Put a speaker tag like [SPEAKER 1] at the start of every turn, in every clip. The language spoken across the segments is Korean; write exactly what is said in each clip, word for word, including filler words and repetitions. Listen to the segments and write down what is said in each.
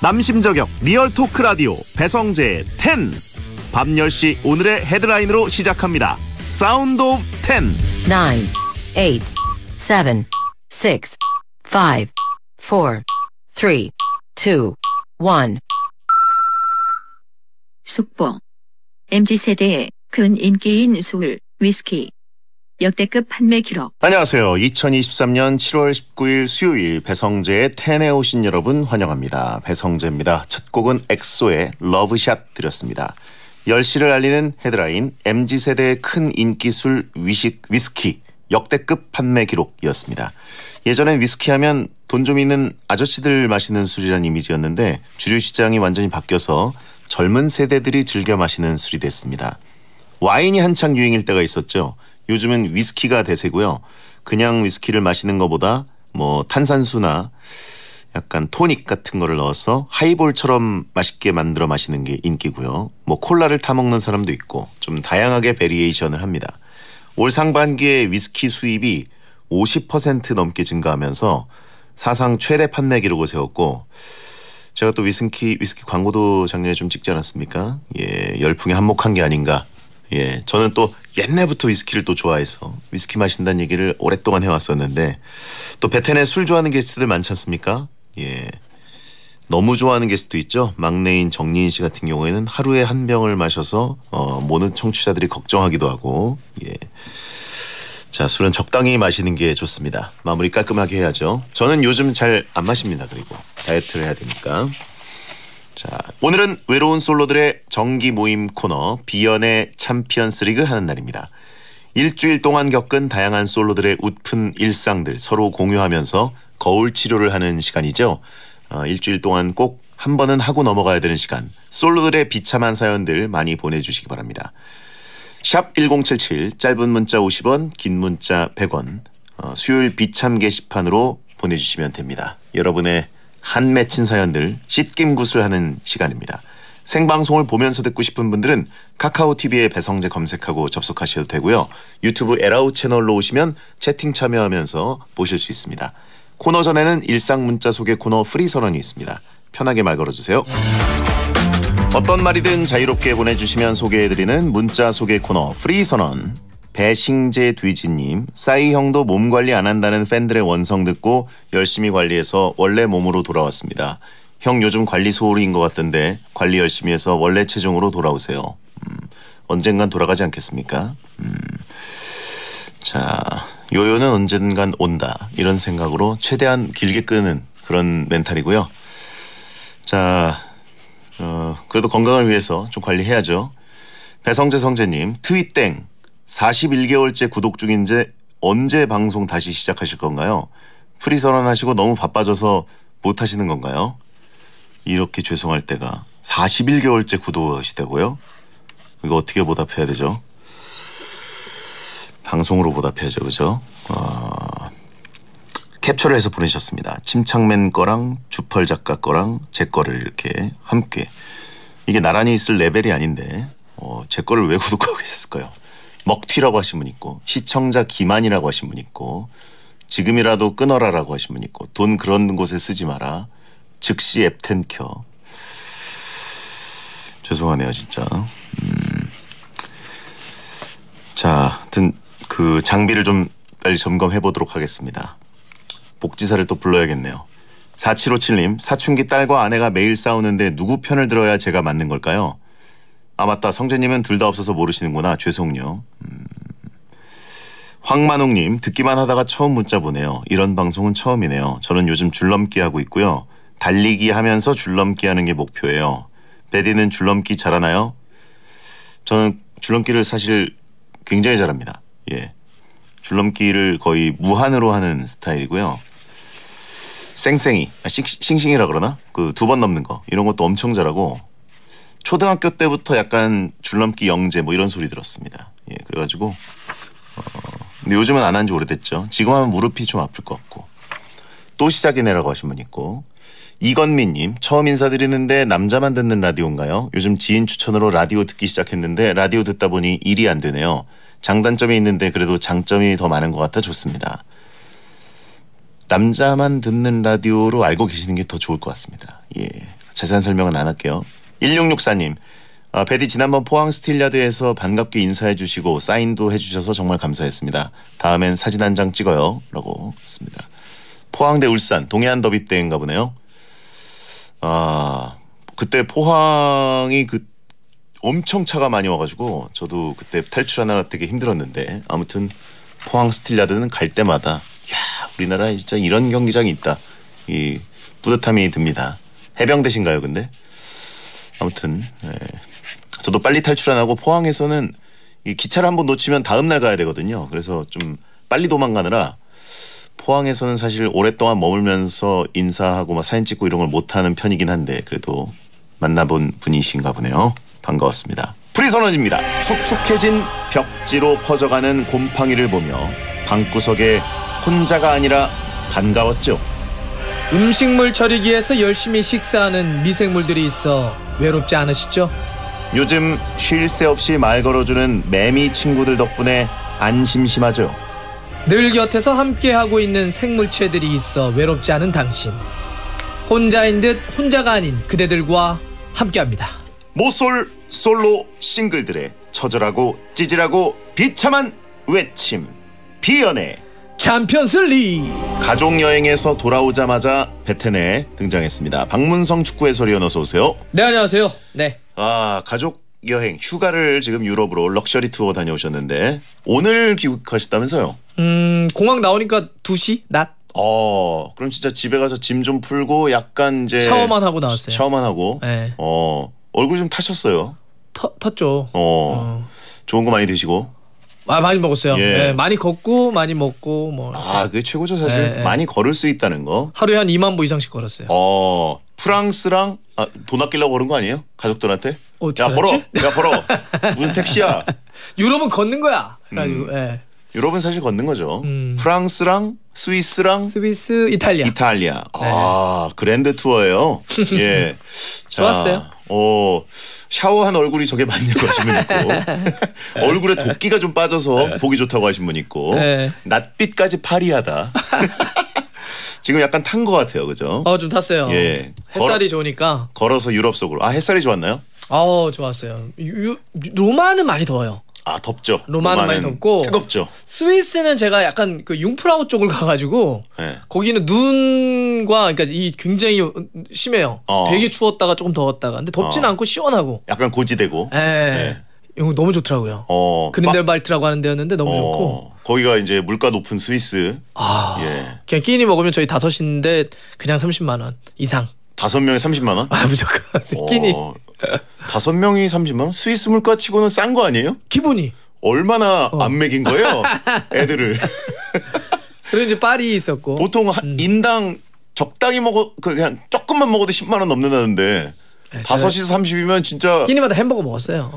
[SPEAKER 1] 남심저격 리얼 토크 라디오 배성재의 텐. 밤 열 시 오늘의 헤드라인으로 시작합니다. 사운드 오브 텐.
[SPEAKER 2] nine, eight, seven, six, five, four, three, two, one.
[SPEAKER 3] 속보. 엠지 세대의 큰 인기인 술, 위스키. 역대급 판매 기록.
[SPEAKER 1] 안녕하세요. 이천이십삼 년 칠월 십구일 수요일 배성재의 텐에 오신 여러분 환영합니다. 배성재입니다. 첫 곡은 엑소의 러브샷 드렸습니다. 열 시를 알리는 헤드라인 엠지 세대의 큰 인기술 위식, 위스키 역대급 판매 기록이었습니다. 예전엔 위스키 하면 돈 좀 있는 아저씨들 마시는 술이라는 이미지였는데 주류 시장이 완전히 바뀌어서 젊은 세대들이 즐겨 마시는 술이 됐습니다. 와인이 한창 유행일 때가 있었죠. 요즘은 위스키가 대세고요. 그냥 위스키를 마시는 것보다 뭐 탄산수나 약간 토닉 같은 거를 넣어서 하이볼처럼 맛있게 만들어 마시는 게 인기고요. 뭐 콜라를 타먹는 사람도 있고 좀 다양하게 베리에이션을 합니다. 올 상반기에 위스키 수입이 오십 퍼센트 넘게 증가하면서 사상 최대 판매 기록을 세웠고, 제가 또 위스키, 위스키 광고도 작년에 좀 찍지 않았습니까? 예, 열풍에 한몫한 게 아닌가. 예, 저는 또 옛날부터 위스키를 또 좋아해서 위스키 마신다는 얘기를 오랫동안 해왔었는데, 또 베텐에 술 좋아하는 게스트들 많지 않습니까? 예, 너무 좋아하는 게스트도 있죠. 막내인 정리인 씨 같은 경우에는 하루에 한 병을 마셔서 어, 모든 청취자들이 걱정하기도 하고. 예, 자, 술은 적당히 마시는 게 좋습니다. 마무리 깔끔하게 해야죠. 저는 요즘 잘 안 마십니다. 그리고 다이어트를 해야 되니까. 자, 오늘은 외로운 솔로들의 정기 모임 코너 비연의 챔피언스 리그 하는 날입니다. 일주일 동안 겪은 다양한 솔로들의 웃픈 일상들 서로 공유하면서 거울 치료를 하는 시간이죠. 어, 일주일 동안 꼭 한 번은 하고 넘어가야 되는 시간. 솔로들의 비참한 사연들 많이 보내주시기 바랍니다. 샵 일공칠칠, 짧은 문자 오십 원, 긴 문자 백 원, 어, 수요일 비참 게시판으로 보내주시면 됩니다. 여러분의 한 맺힌 사연들 씻김굿을 하는 시간입니다. 생방송을 보면서 듣고 싶은 분들은 카카오티비에 배성재 검색하고 접속하셔도 되고요. 유튜브 에라우 채널로 오시면 채팅 참여하면서 보실 수 있습니다. 코너 전에는 일상 문자 소개 코너 프리 선언이 있습니다. 편하게 말 걸어주세요. 어떤 말이든 자유롭게 보내주시면 소개해드리는 문자 소개 코너 프리 선언. 배싱제 뒤지님, 싸이 형도 몸 관리 안 한다는 팬들의 원성 듣고 열심히 관리해서 원래 몸으로 돌아왔습니다. 형 요즘 관리 소홀인 것 같던데 관리 열심히 해서 원래 체중으로 돌아오세요. 음, 언젠간 돌아가지 않겠습니까? 음, 자, 요요는 언젠간 온다 이런 생각으로 최대한 길게 끄는 그런 멘탈이고요. 자, 어, 그래도 건강을 위해서 좀 관리해야죠. 배성재 성재님, 트윗땡 사십일 개월째 구독 중인데 언제 방송 다시 시작하실 건가요? 프리 선언하시고 너무 바빠져서 못 하시는 건가요? 이렇게 죄송할 때가 사십일 개월째 구독하시다고요? 이거 어떻게 보답해야 되죠? 방송으로 보답해야죠, 그죠? 어, 캡처를 해서 보내셨습니다. 침착맨 거랑 주펄 작가 거랑 제 거를 이렇게 함께. 이게 나란히 있을 레벨이 아닌데 어, 제 거를 왜 구독하고 계셨을까요? 먹튀라고 하신 분 있고, 시청자 기만이라고 하신 분 있고, 지금이라도 끊어라라고 하신 분 있고, 돈 그런 곳에 쓰지 마라, 즉시 앱 텐 켜. 죄송하네요 진짜. 음. 자, 하여튼 그 장비를 좀 빨리 점검해 보도록 하겠습니다. 복지사를 또 불러야겠네요. 사칠오칠님, 사춘기 딸과 아내가 매일 싸우는데 누구 편을 들어야 제가 맞는 걸까요? 아 맞다, 성재님은 둘 다 없어서 모르시는구나. 죄송요. 음. 황만웅님, 듣기만 하다가 처음 문자 보내요. 이런 방송은 처음이네요. 저는 요즘 줄넘기 하고 있고요. 달리기 하면서 줄넘기 하는 게 목표예요. 베디는 줄넘기 잘하나요? 저는 줄넘기를 사실 굉장히 잘합니다. 예, 줄넘기를 거의 무한으로 하는 스타일이고요. 쌩쌩이, 아, 싱, 싱싱이라 그러나? 그 두 번 넘는 거 이런 것도 엄청 잘하고, 초등학교 때부터 약간 줄넘기 영재 뭐 이런 소리 들었습니다. 예, 그래가지고 어, 근데 요즘은 안 한 지 오래됐죠. 지금 하면 무릎이 좀 아플 것 같고. 또 시작이네라고 하신 분 있고, 이건미님, 처음 인사드리는데 남자만 듣는 라디오인가요? 요즘 지인 추천으로 라디오 듣기 시작했는데 라디오 듣다 보니 일이 안 되네요. 장단점이 있는데 그래도 장점이 더 많은 것 같아 좋습니다. 남자만 듣는 라디오로 알고 계시는 게 더 좋을 것 같습니다. 예, 자세한 설명은 안 할게요. 일육육사님. 아, 베디 지난번 포항 스틸야드에서 반갑게 인사해 주시고 사인도 해주셔서 정말 감사했습니다. 다음엔 사진 한 장 찍어요. 라고 했습니다. 포항 대 울산 동해안 더비 때인가 보네요. 아 그때 포항이 그 엄청 차가 많이 와가지고 저도 그때 탈출하느라 되게 힘들었는데 아무튼 포항 스틸야드는 갈 때마다 야 우리나라에 진짜 이런 경기장이 있다. 이 뿌듯함이 듭니다. 해병대신가요 근데? 아무튼 예. 저도 빨리 탈출 안 하고 포항에서는 이 기차를 한번 놓치면 다음 날 가야 되거든요. 그래서 좀 빨리 도망가느라 포항에서는 사실 오랫동안 머물면서 인사하고 막 사진 찍고 이런 걸 못하는 편이긴 한데 그래도 만나본 분이신가 보네요. 반가웠습니다. 프리선언입니다. 축축해진 벽지로 퍼져가는 곰팡이를 보며 방구석에 혼자가 아니라 반가웠죠.
[SPEAKER 4] 음식물 처리기에서 열심히 식사하는 미생물들이 있어 외롭지 않으시죠?
[SPEAKER 1] 요즘 쉴 새 없이 말 걸어주는 매미 친구들 덕분에 안 심심하죠.
[SPEAKER 4] 늘 곁에서 함께하고 있는 생물체들이 있어 외롭지 않은 당신. 혼자인 듯 혼자가 아닌 그대들과 함께합니다.
[SPEAKER 1] 모쏠 솔로 싱글들의 처절하고 찌질하고 비참한 외침 비연애
[SPEAKER 4] 챔피언스 리그.
[SPEAKER 1] 가족여행에서 돌아오자마자 베텐에 등장했습니다. 박문성 축구 해설위원 어서 오세요.
[SPEAKER 4] 네 안녕하세요. 네.
[SPEAKER 1] 아 가족여행 휴가를 지금 유럽으로 럭셔리 투어 다녀오셨는데 오늘 귀국하셨다면서요?
[SPEAKER 4] 음 공항 나오니까 두 시 낮.
[SPEAKER 1] 어 그럼 진짜 집에 가서 짐 좀 풀고 약간 이제
[SPEAKER 4] 샤워만 하고 나왔어요.
[SPEAKER 1] 샤워만 하고.
[SPEAKER 4] 네.
[SPEAKER 1] 어 얼굴 좀 타셨어요.
[SPEAKER 4] 터, 탔죠.
[SPEAKER 1] 어,
[SPEAKER 4] 어.
[SPEAKER 1] 좋은 거 많이 드시고.
[SPEAKER 4] 아 많이 먹었어요.
[SPEAKER 1] 예.
[SPEAKER 4] 네, 많이 걷고 많이 먹고 뭐.
[SPEAKER 1] 아 그게 최고죠 사실.
[SPEAKER 4] 예, 예.
[SPEAKER 1] 많이 걸을 수 있다는 거.
[SPEAKER 4] 하루에 한 이만 보 이상씩 걸었어요.
[SPEAKER 1] 어 프랑스랑 아, 돈 아끼려고 그런 거 아니에요? 가족들한테?
[SPEAKER 4] 어떻게
[SPEAKER 1] 야 벌어,
[SPEAKER 4] 알았지?
[SPEAKER 1] 야 벌어. 무슨 택시야?
[SPEAKER 4] 유럽은 걷는 거야. 그래가지고
[SPEAKER 1] 음.
[SPEAKER 4] 예.
[SPEAKER 1] 유럽은 사실 걷는 거죠.
[SPEAKER 4] 음.
[SPEAKER 1] 프랑스랑 스위스랑
[SPEAKER 4] 스위스, 이탈리아.
[SPEAKER 1] 이탈리아. 아 그랜드 투어예요. 예. 자,
[SPEAKER 4] 좋았어요.
[SPEAKER 1] 어 샤워한 얼굴이 저게 맞냐고 하신 분 있고 얼굴에 도끼가 좀 빠져서 보기 좋다고 하신 분 있고
[SPEAKER 4] 네.
[SPEAKER 1] 낯빛까지 파리하다. 지금 약간 탄 것 같아요, 그죠?
[SPEAKER 4] 어 좀 탔어요.
[SPEAKER 1] 예.
[SPEAKER 4] 햇살이
[SPEAKER 1] 걸어,
[SPEAKER 4] 좋으니까.
[SPEAKER 1] 걸어서 유럽 속으로. 아 햇살이 좋았나요?
[SPEAKER 4] 어 좋았어요. 유, 유, 로마는 많이 더워요.
[SPEAKER 1] 아 덥죠.
[SPEAKER 4] 로마는 많이 덥고
[SPEAKER 1] 뜨겁죠.
[SPEAKER 4] 스위스는 제가 약간 그 융프라우 쪽을 가가지고
[SPEAKER 1] 네.
[SPEAKER 4] 거기는 눈과 그러니까 이 굉장히 심해요.
[SPEAKER 1] 어.
[SPEAKER 4] 되게 추웠다가 조금 더웠다가 근데 덥진
[SPEAKER 1] 어.
[SPEAKER 4] 않고 시원하고.
[SPEAKER 1] 약간 고지대고.
[SPEAKER 4] 예.
[SPEAKER 1] 네.
[SPEAKER 4] 이거 너무 좋더라고요.
[SPEAKER 1] 어.
[SPEAKER 4] 그린델발트라고 하는 데였는데 너무
[SPEAKER 1] 어,
[SPEAKER 4] 좋고.
[SPEAKER 1] 거기가 이제 물가 높은 스위스.
[SPEAKER 4] 아.
[SPEAKER 1] 예.
[SPEAKER 4] 그냥 끼니 먹으면 저희 다섯인데 그냥 삼십만 원 이상.
[SPEAKER 1] 다섯 명에 삼십만 원?
[SPEAKER 4] 아 무조건 끼니.
[SPEAKER 1] 어, 다섯 명이 삼십만 원? 스위스 물가 치고는 싼 거 아니에요?
[SPEAKER 4] 기본이.
[SPEAKER 1] 얼마나
[SPEAKER 4] 어.
[SPEAKER 1] 안 먹인 거예요? 애들을.
[SPEAKER 4] 그리고 이제 파리 있었고.
[SPEAKER 1] 보통 한
[SPEAKER 4] 음.
[SPEAKER 1] 인당 적당히 먹어 그 그냥 조금만 먹어도 십만 원 넘는다는데 다섯이서 삼십이면 진짜
[SPEAKER 4] 끼니마다 햄버거 먹었어요.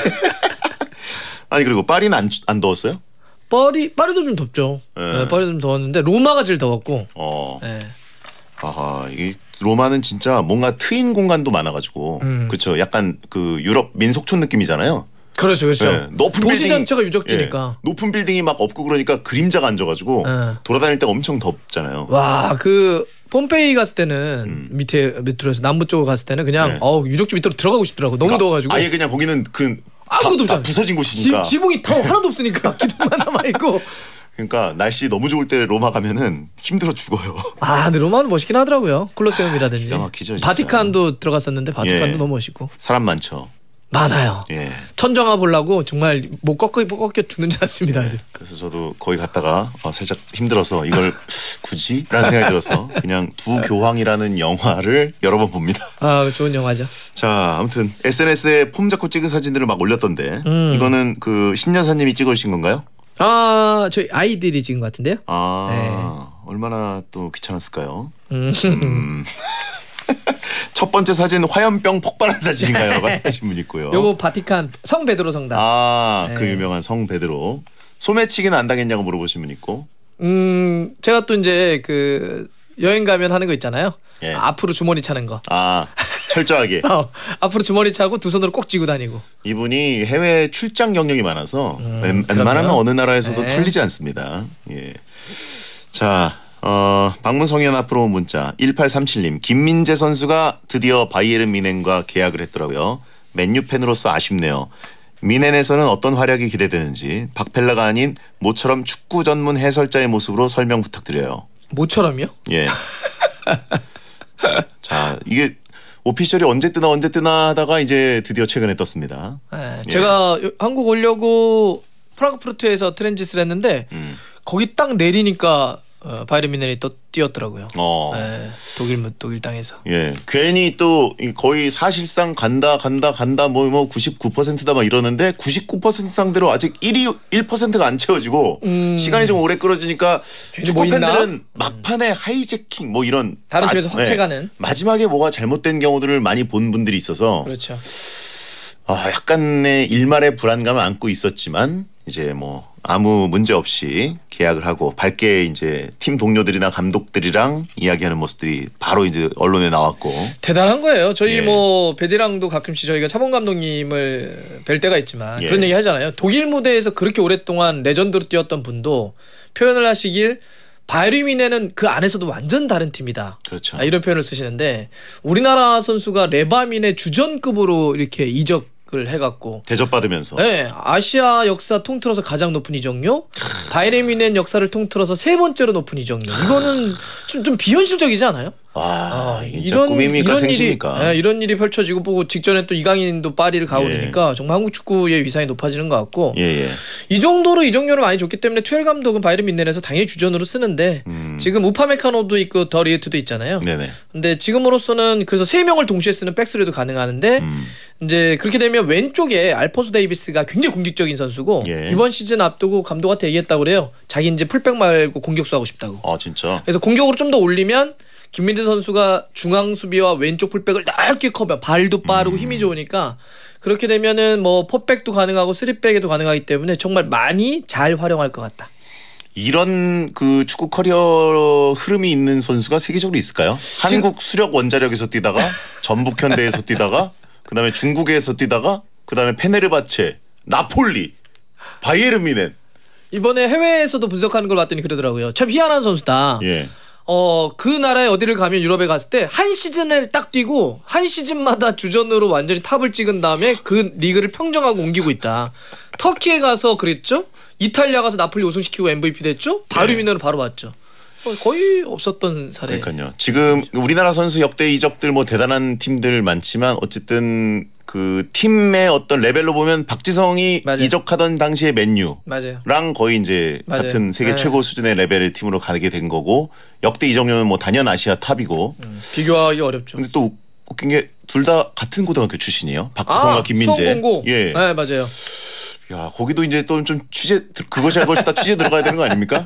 [SPEAKER 1] 아니 그리고 파리는 안, 안 더웠어요?
[SPEAKER 4] 파리 파리도 좀 덥죠.
[SPEAKER 1] 네.
[SPEAKER 4] 네, 파리도 좀 더웠는데 로마가 제일 더웠고.
[SPEAKER 1] 어.
[SPEAKER 4] 네.
[SPEAKER 1] 아하 이게 로마는 진짜 뭔가 트인 공간도 많아가지고
[SPEAKER 4] 음.
[SPEAKER 1] 그렇죠. 약간 그 유럽 민속촌 느낌이잖아요.
[SPEAKER 4] 그렇죠, 그렇죠.
[SPEAKER 1] 네, 높은
[SPEAKER 4] 도시
[SPEAKER 1] 빌딩,
[SPEAKER 4] 전체가 유적지니까.
[SPEAKER 1] 예, 높은 빌딩이 막 없고 그러니까 그림자가 앉아가지고
[SPEAKER 4] 네.
[SPEAKER 1] 돌아다닐 때 엄청 덥잖아요.
[SPEAKER 4] 와, 그 폼페이 갔을 때는
[SPEAKER 1] 음.
[SPEAKER 4] 밑에 밑으로서 남부 쪽으로 갔을 때는 그냥
[SPEAKER 1] 네.
[SPEAKER 4] 어우 유적지 밑으로 들어가고 싶더라고. 너무
[SPEAKER 1] 그러니까
[SPEAKER 4] 더워가지고.
[SPEAKER 1] 아예 그냥 거기는 그 다,
[SPEAKER 4] 아무것도
[SPEAKER 1] 다
[SPEAKER 4] 없잖아.
[SPEAKER 1] 부서진
[SPEAKER 4] 지,
[SPEAKER 1] 곳이니까.
[SPEAKER 4] 지붕이 더 하나도 없으니까 기둥만 남아 있고.
[SPEAKER 1] 그러니까 날씨 너무 좋을 때 로마 가면은 힘들어 죽어요.
[SPEAKER 4] 아, 근데 로마는 멋있긴 하더라고요. 콜로세움이라든지.
[SPEAKER 1] 기가 막히죠, 진짜.
[SPEAKER 4] 바티칸도 들어갔었는데 바티칸도
[SPEAKER 1] 예.
[SPEAKER 4] 너무 멋있고.
[SPEAKER 1] 사람 많죠.
[SPEAKER 4] 많아요.
[SPEAKER 1] 예.
[SPEAKER 4] 천정아 보려고 정말 목 꺾여 꺾여 죽는 줄 알았습니다. 아주.
[SPEAKER 1] 그래서 저도 거기 갔다가 어, 살짝 힘들어서 이걸 굳이? 라는 생각이 들어서 그냥 두 교황이라는 영화를 여러 번 봅니다.
[SPEAKER 4] 아, 좋은 영화죠.
[SPEAKER 1] 자, 아무튼 에스엔에스에 폼 잡고 찍은 사진들을 막 올렸던데
[SPEAKER 4] 음.
[SPEAKER 1] 이거는 그 신여사님이 찍어주신 건가요?
[SPEAKER 4] 아, 저희 아이들이 찍은 것 같은데요.
[SPEAKER 1] 아,
[SPEAKER 4] 네.
[SPEAKER 1] 얼마나 또 귀찮았을까요?
[SPEAKER 4] 음.
[SPEAKER 1] 음. 첫 번째 사진 화염병 폭발한 사진인가요? 라고 하신 분 있고요.
[SPEAKER 4] 요거 바티칸 성 베드로 성당.
[SPEAKER 1] 아, 그
[SPEAKER 4] 네.
[SPEAKER 1] 유명한 성 베드로. 소매치기는 안 당했냐고 물어보신 분 있고.
[SPEAKER 4] 음, 제가 또 이제 그 여행 가면 하는 거 있잖아요.
[SPEAKER 1] 예.
[SPEAKER 4] 앞으로 주머니 차는 거.
[SPEAKER 1] 아, 철저하게.
[SPEAKER 4] 어, 앞으로 주머니 차고 두 손으로 꼭 쥐고 다니고.
[SPEAKER 1] 이분이 해외 출장 경력이 많아서
[SPEAKER 4] 음,
[SPEAKER 1] 웬, 웬만하면
[SPEAKER 4] 그럼요.
[SPEAKER 1] 어느 나라에서도
[SPEAKER 4] 네.
[SPEAKER 1] 털리지 않습니다. 예. 자, 어, 박문성현 앞으로 온 문자 일팔삼칠 님 김민재 선수가 드디어 바이에른 뮌헨과 계약을 했더라고요. 맨유 팬으로서 아쉽네요. 뮌헨에서는 어떤 활약이 기대되는지 박펠라가 아닌 모처럼 축구 전문 해설자의 모습으로 설명 부탁드려요.
[SPEAKER 4] 모처럼요?
[SPEAKER 1] 예. 자, 이게 오피셜이 언제 뜨나 언제 뜨나 하다가 이제 드디어 최근에 떴습니다.
[SPEAKER 4] 네,
[SPEAKER 1] 예.
[SPEAKER 4] 제가 한국 오려고 프랑크푸르트에서 트랜짓을 했는데
[SPEAKER 1] 음.
[SPEAKER 4] 거기 딱 내리니까 어, 바이에른 뮌헨이 또 뛰었더라고요.
[SPEAKER 1] 어.
[SPEAKER 4] 네, 독일 독일 땅에서.
[SPEAKER 1] 예, 괜히 또 거의 사실상 간다 간다 간다 뭐 뭐 구십구 퍼센트다 막 이러는데 구십구 퍼센트 상대로 아직 일이 일 퍼센트가 안 채워지고
[SPEAKER 4] 음.
[SPEAKER 1] 시간이 좀 오래 끌어지니까 축구
[SPEAKER 4] 뭐 있나?
[SPEAKER 1] 팬들은 막판에 하이제킹 뭐 이런
[SPEAKER 4] 다른
[SPEAKER 1] 마-
[SPEAKER 4] 팀에서
[SPEAKER 1] 예,
[SPEAKER 4] 확채가는.
[SPEAKER 1] 마지막에 뭐가 잘못된 경우들을 많이 본 분들이 있어서
[SPEAKER 4] 그렇죠.
[SPEAKER 1] 아, 약간의 일말의 불안감을 안고 있었지만 이제 뭐 아무 문제 없이 계약을 하고 밝게 이제 팀 동료들이나 감독들이랑 이야기하는 모습들이 바로 이제 언론에 나왔고.
[SPEAKER 4] 대단한 거예요. 저희
[SPEAKER 1] 예.
[SPEAKER 4] 뭐 베디랑도 가끔씩 저희가 차범 감독님을 뵐 때가 있지만
[SPEAKER 1] 예.
[SPEAKER 4] 그런 얘기 하잖아요. 독일 무대에서 그렇게 오랫동안 레전드로 뛰었던 분도 표현을 하시길 바이에른 뮌헨은 그 안에서도 완전 다른 팀이다.
[SPEAKER 1] 그렇죠.
[SPEAKER 4] 아, 이런 표현을 쓰시는데 우리나라 선수가 레바민의 주전급으로 이렇게 이적을 해갖고
[SPEAKER 1] 대접받으면서.
[SPEAKER 4] 네, 아시아 역사 통틀어서 가장 높은 이적료, 바이에른 뮌헨 역사를 통틀어서 세 번째로 높은 이적료. 이거는 좀, 좀 비현실적이지 않아요?
[SPEAKER 1] 와,
[SPEAKER 4] 아,
[SPEAKER 1] 이런 생입니까 생십니까?
[SPEAKER 4] 일이, 네, 이런 일이 펼쳐지고 보고 직전에 또 이강인도 파리를 가고
[SPEAKER 1] 예.
[SPEAKER 4] 그러니까 정말 한국 축구의 위상이 높아지는 것 같고
[SPEAKER 1] 예, 예.
[SPEAKER 4] 이 정도로 이적료를 많이 줬기 때문에 투엘 감독은 바이에른 뮌헨에서 당연히 주전으로 쓰는데
[SPEAKER 1] 음.
[SPEAKER 4] 지금 우파메카노도 있고 더 리에트도 있잖아요.
[SPEAKER 1] 네네.
[SPEAKER 4] 근데 지금으로서는 그래서 세 명을 동시에 쓰는 백스리도 가능하는데
[SPEAKER 1] 음.
[SPEAKER 4] 이제 그렇게 되면 왼쪽에 알폰소 데이비스가 굉장히 공격적인 선수고
[SPEAKER 1] 예.
[SPEAKER 4] 이번 시즌 앞두고 감독한테 얘기했다고 그래요. 자기 이제 풀백 말고 공격수 하고 싶다고.
[SPEAKER 1] 아 진짜.
[SPEAKER 4] 그래서 공격으로 좀 더 올리면 김민재 선수가 중앙 수비와 왼쪽 풀백을 넓게 커버, 발도 빠르고
[SPEAKER 1] 음.
[SPEAKER 4] 힘이 좋으니까 그렇게 되면은 뭐 포백도 가능하고 쓰리백에도 가능하기 때문에 정말 많이 잘 활용할 것 같다.
[SPEAKER 1] 이런 그 축구 커리어 흐름이 있는 선수가 세계적으로 있을까요? 한국 수력 원자력에서 뛰다가 전북 현대에서 뛰다가 그다음에 중국에서 뛰다가 그다음에 페네르바체, 나폴리, 바이에른 뮌헨.
[SPEAKER 4] 이번에 해외에서도 분석하는 걸 봤더니 그러더라고요. 참 희한한 선수다.
[SPEAKER 1] 예.
[SPEAKER 4] 어, 그 나라에 어디를 가면 유럽에 갔을 때 한 시즌을 딱 뛰고 한 시즌마다 주전으로 완전히 탑을 찍은 다음에 그 리그를 평정하고 옮기고 있다. 터키에 가서 그랬죠. 이탈리아 가서 나폴리 우승시키고 엠브이피 됐죠. 바이에른 뮌헨으로 바로 왔죠. 어, 거의 없었던 사례.
[SPEAKER 1] 그러니까요. 지금 우리나라 선수 역대 이적들 뭐 대단한 팀들 많지만 어쨌든 그 팀의 어떤 레벨로 보면 박지성이
[SPEAKER 4] 맞아요.
[SPEAKER 1] 이적하던 당시의 맨유랑
[SPEAKER 4] 맞아요.
[SPEAKER 1] 거의 이제
[SPEAKER 4] 맞아요.
[SPEAKER 1] 같은 세계
[SPEAKER 4] 네.
[SPEAKER 1] 최고 수준의 레벨의 팀으로 가게 된 거고 역대 이적료는 뭐 단연 아시아 탑이고.
[SPEAKER 4] 음, 비교하기 어렵죠.
[SPEAKER 1] 근데 또 웃긴 게 둘 다 같은 고등학교 출신이에요. 박지성과
[SPEAKER 4] 아,
[SPEAKER 1] 김민재.
[SPEAKER 4] 수원공고.
[SPEAKER 1] 예.
[SPEAKER 4] 네, 맞아요.
[SPEAKER 1] 야 거기도 이제 또 좀 취재 그것이 알고 싶다 취재 들어가야 되는 거 아닙니까?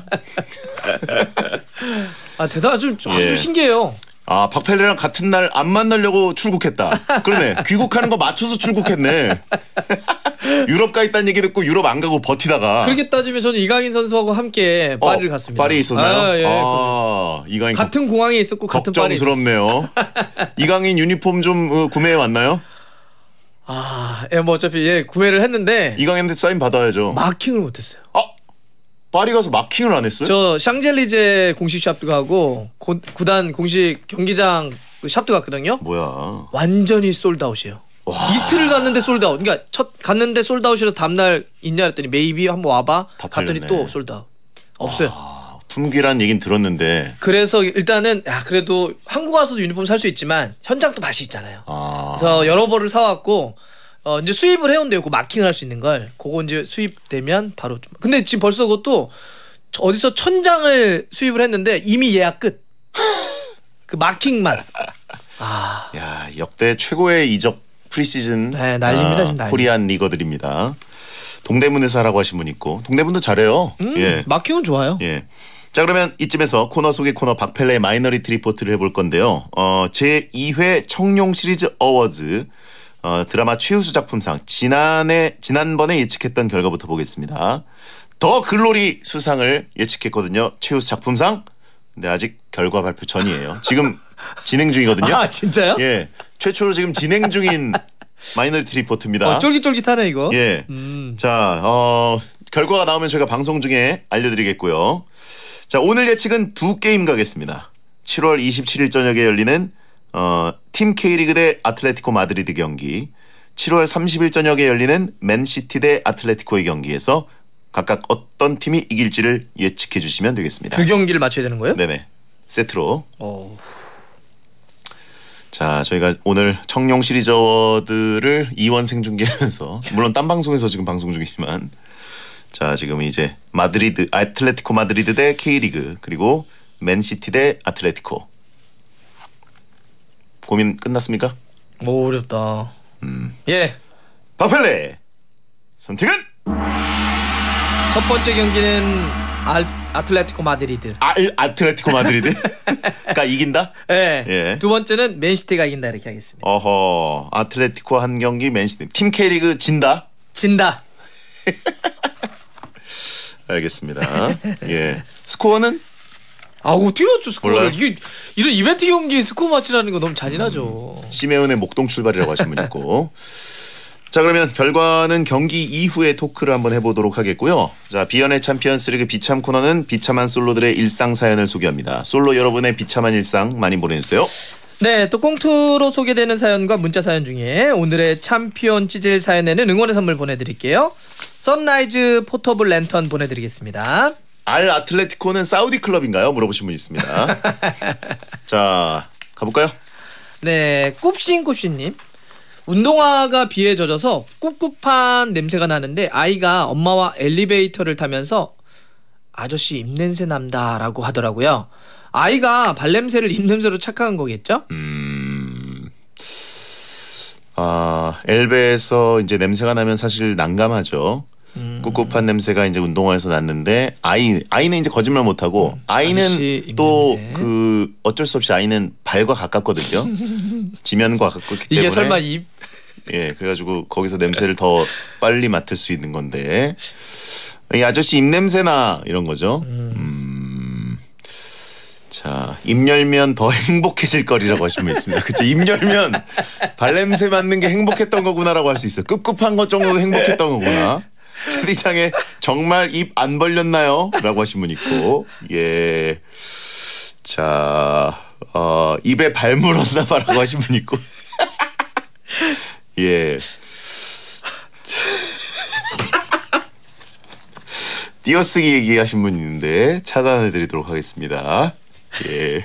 [SPEAKER 4] 아 대단 좀, 좀
[SPEAKER 1] 예.
[SPEAKER 4] 아주 신기해요.
[SPEAKER 1] 아 박펠레랑 같은 날 안 만나려고 출국했다. 그러네. 귀국하는 거 맞춰서 출국했네. 유럽 가 있다는 얘기 듣고 유럽 안 가고 버티다가.
[SPEAKER 4] 그렇게 따지면 저는 이강인 선수하고 함께
[SPEAKER 1] 어,
[SPEAKER 4] 파리를 갔습니다.
[SPEAKER 1] 파리에 있었나요?
[SPEAKER 4] 아, 예.
[SPEAKER 1] 아, 이강인
[SPEAKER 4] 같은 공항에 있었고 같은 파리에 있었어요.
[SPEAKER 1] 걱정스럽네요. 이강인 유니폼 좀 어, 구매해 왔나요?
[SPEAKER 4] 아, 예, 뭐 어차피 예 구매를 했는데
[SPEAKER 1] 이강인한테 사인 받아야죠.
[SPEAKER 4] 마킹을 못했어요.
[SPEAKER 1] 아 파리 가서 마킹을 안 했어요?
[SPEAKER 4] 저 샹젤리제 공식 샵도 가고 고, 구단 공식 경기장 그 샵도 갔거든요.
[SPEAKER 1] 뭐야?
[SPEAKER 4] 완전히 솔드아웃이에요.
[SPEAKER 1] 와.
[SPEAKER 4] 이틀을 갔는데 솔드아웃. 그러니까 첫 갔는데 솔드아웃이라서 다음날 있냐 했더니 메이비 한번 와봐.
[SPEAKER 1] 다
[SPEAKER 4] 갔더니
[SPEAKER 1] 팔렸네.
[SPEAKER 4] 또 솔드아웃. 없어요.
[SPEAKER 1] 아, 품귀란 얘긴 들었는데.
[SPEAKER 4] 그래서 일단은 야 그래도 한국 와서도 유니폼 살 수 있지만 현장도 맛이 있잖아요.
[SPEAKER 1] 아.
[SPEAKER 4] 그래서 여러 벌을 사왔고 어 이제 수입을 해온대요. 그 마킹을 할 수 있는 걸. 그거 이제 수입되면 바로 좀. 근데 지금 벌써 그것도 어디서 천장을 수입을 했는데 이미 예약 끝. 그 마킹만. 아.
[SPEAKER 1] 야 역대 최고의 이적 프리시즌
[SPEAKER 4] 네, 난리입니다, 지금 난리.
[SPEAKER 1] 코리안 리거들입니다. 동대문에서 하라고 하신 분 있고 동대문도 잘해요.
[SPEAKER 4] 음,
[SPEAKER 1] 예.
[SPEAKER 4] 마킹은 좋아요.
[SPEAKER 1] 예. 자 그러면 이쯤에서 코너 속의 코너 박펠레의 마이너리티 리포트를 해볼 건데요. 어, 제이 회 청룡 시리즈 어워즈 어, 드라마 최우수 작품상 지난해 지난번에 예측했던 결과부터 보겠습니다. 더 글로리 수상을 예측했거든요. 최우수 작품상. 근데 아직 결과 발표 전이에요. 지금 진행 중이거든요.
[SPEAKER 4] 아 진짜요?
[SPEAKER 1] 예. 최초로 지금 진행 중인 마이너리티 리포트입니다.
[SPEAKER 4] 어, 쫄깃쫄깃하네 이거.
[SPEAKER 1] 예.
[SPEAKER 4] 음.
[SPEAKER 1] 자, 어, 결과가 나오면 저희가 방송 중에 알려드리겠고요. 자, 오늘 예측은 두 게임 가겠습니다. 칠월 이십칠일 저녁에 열리는 어, 팀 K리그 대 아틀레티코 마드리드 경기, 칠월 삼십일 저녁에 열리는 맨시티 대 아틀레티코의 경기에서 각각 어떤 팀이 이길지를 예측해 주시면 되겠습니다.
[SPEAKER 4] 두 경기를 맞춰야 되는 거예요?
[SPEAKER 1] 네네. 세트로.
[SPEAKER 4] 오.
[SPEAKER 1] 자, 저희가 오늘 청룡 시리즈 어워드를 이원 생중계하면서 물론 딴 방송에서 지금 방송 중이지만 자, 지금 이제 마드리드 아틀레티코 마드리드 대 K리그 그리고 맨시티 대 아틀레티코. 고민 끝났습니까?
[SPEAKER 4] 오, 어렵다.
[SPEAKER 1] 음.
[SPEAKER 4] 예.
[SPEAKER 1] 바펠레 선택은
[SPEAKER 4] 첫 번째 경기는 알, 아틀레티코 마드리드.
[SPEAKER 1] 아, 아틀레티코 마드리드가 이긴다?
[SPEAKER 4] 예.
[SPEAKER 1] 예.
[SPEAKER 4] 두 번째는 맨시티가 이긴다 이렇게 하겠습니다.
[SPEAKER 1] 어허. 아틀레티코 한 경기 맨시티. 팀 K리그 진다?
[SPEAKER 4] 진다.
[SPEAKER 1] 알겠습니다. 예. 스코어는?
[SPEAKER 4] 아, 어떻게 맞죠 스코어를?
[SPEAKER 1] 몰라요?
[SPEAKER 4] 이게 이런 이벤트 경기에 스코어 맞히라는 거 너무 잔인하죠.
[SPEAKER 1] 음, 시메온의 목동 출발이라고 하신 분 있고. 자, 그러면 결과는 경기 이후에 토크를 한번 해보도록 하겠고요. 자, 비연의 챔피언스리그 비참 코너는 비참한 솔로들의 일상 사연을 소개합니다. 솔로 여러분의 비참한 일상 많이 보내주세요.
[SPEAKER 4] 네, 또 꽁투로 소개되는 사연과 문자 사연 중에 오늘의 챔피언 찌질 사연에는 응원의 선물 보내드릴게요. 선라이즈 포터블 랜턴 보내드리겠습니다.
[SPEAKER 1] 알 아틀레티코는 사우디 클럽인가요? 물어보신 분 있습니다. 자, 가볼까요?
[SPEAKER 4] 네, 꿉신꿉신님. 운동화가 비에 젖어서 꿉꿉한 냄새가 나는데 아이가 엄마와 엘리베이터를 타면서 아저씨 입냄새 난다 라고 하더라고요. 아이가 발냄새를 입냄새로 착각한 거겠죠?
[SPEAKER 1] 음... 아, 엘베에서 이제 냄새가 나면 사실 난감하죠. 음. 꿉꿉한 냄새가 이제 운동화에서 났는데 아이 아이는 이제 거짓말 못 하고 음. 아이는 또 그 어쩔 수 없이 아이는 발과 가깝거든요. 지면과 가깝기 때문에
[SPEAKER 4] 이게 설마 입?
[SPEAKER 1] 예, 그래가지고 거기서 냄새를 더 빨리 맡을 수 있는 건데 이 아저씨 입 냄새나 이런 거죠. 음. 음. 자, 입 열면 더 행복해질 거리라고 하시면 있습니다. 그쵸? 입 열면 발냄새 맡는 게 행복했던 거구나라고 할 수 있어요. 꿉꿉한 것 정도도 행복했던 거구나. 채팅창에 정말 입 안 벌렸나요? 라고 하신 분 있고, 예. 자, 어, 입에 발 물었나 봐라고 하신 분 있고, 예. 띄어쓰기 얘기하신 분 있는데 차단해드리도록 하겠습니다. 예.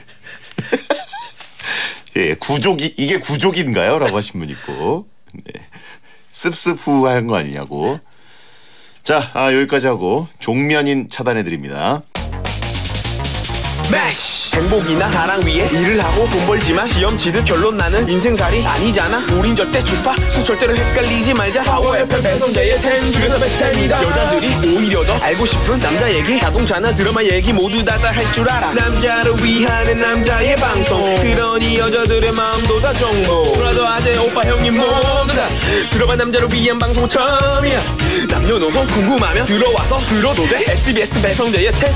[SPEAKER 1] 예, 구족이, 이게 구족인가요? 라고 하신 분 있고, 네. 씁씁후 하는 거 아니냐고. 자, 아, 여기까지 하고 종면인 차단해드립니다.
[SPEAKER 5] 매쉬! 행복이나 사랑 위에 일을 하고 돈 벌지만 시험 치듯 결론 나는 인생살이 아니잖아. 우린 절대 주파수 절대로 헷갈리지 말자. 파워 에프엠 배성재의 텐 중에서 백텐이다. 여자들이 오히려 더 알고 싶은 남자 얘기, 자동차나 드라마 얘기 모두 다 다 할 줄 알아. 남자를 위한 남자의 방송, 그러니 여자들의 마음도 다 정보. 브라더 아재 오빠 형님 모두 다 들어봐. 남자를 위한 방송 처음이야. 남녀노소 궁금하면 들어와서 들어도 돼. 에스비에스 배성재의 텐.